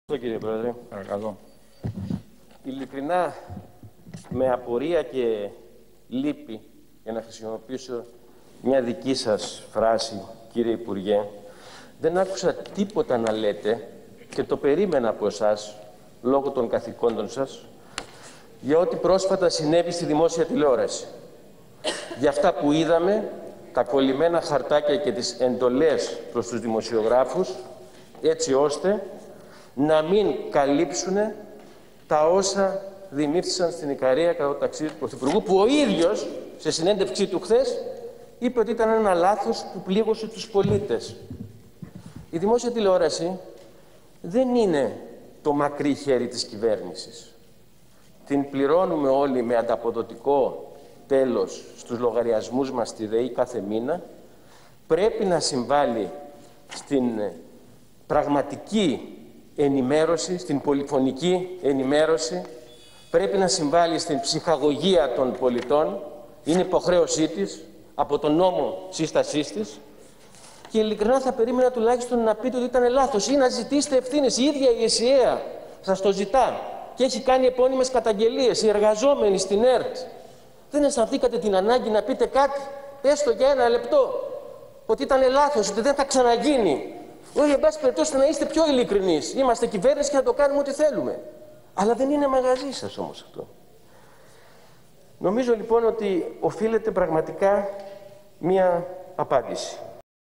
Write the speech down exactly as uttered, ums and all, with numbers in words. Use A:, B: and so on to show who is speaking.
A: Κύριε Πρόεδρε.
B: Παρακαλώ.
A: Ειλικρινά, με απορία και λύπη, για να χρησιμοποιήσω μια δική σας φράση, κύριε Υπουργέ, δεν άκουσα τίποτα να λέτε και το περίμενα από εσάς, λόγω των καθηκόντων σας, για ό,τι πρόσφατα συνέβη στη δημόσια τηλεόραση. Για αυτά που είδαμε, τα κολλημένα χαρτάκια και τις εντολές προς τους δημοσιογράφους, έτσι ώστε να μην καλύψουν τα όσα δημιούργησαν στην Ικαρία κατά το ταξίδι του Πρωθυπουργού, που ο ίδιος, σε συνέντευξή του χθες, είπε ότι ήταν ένα λάθος που πλήγωσε τους πολίτες. Η δημόσια τηλεόραση δεν είναι το μακρύ χέρι της κυβέρνησης. Την πληρώνουμε όλοι με ανταποδοτικό τέλος στους λογαριασμούς μας στη ΔΕΗ κάθε μήνα. Πρέπει να συμβάλλει στην πραγματική ενημέρωση, στην πολυφωνική ενημέρωση, πρέπει να συμβάλλει στην ψυχαγωγία των πολιτών, είναι υποχρέωσή της, από τον νόμο σύστασής της, και ειλικρινά θα περίμενα τουλάχιστον να πείτε ότι ήταν λάθος ή να ζητήσετε ευθύνες. Η ίδια η ΕΣΥΑ σας το ζητά και έχει κάνει επώνυμες καταγγελίες, οι εργαζόμενοι στην ΕΡΤ. Δεν αισθανθήκατε την ανάγκη να πείτε κάτι, έστω για ένα λεπτό, ότι ήταν λάθος, ότι δεν θα ξαναγίνει? Όχι, εν πάση περιπτώσει, να είστε πιο ειλικρινείς. Είμαστε κυβέρνηση και να το κάνουμε ό,τι θέλουμε. Αλλά δεν είναι μαγαζί σας όμως αυτό. Νομίζω λοιπόν ότι οφείλετε πραγματικά μία απάντηση.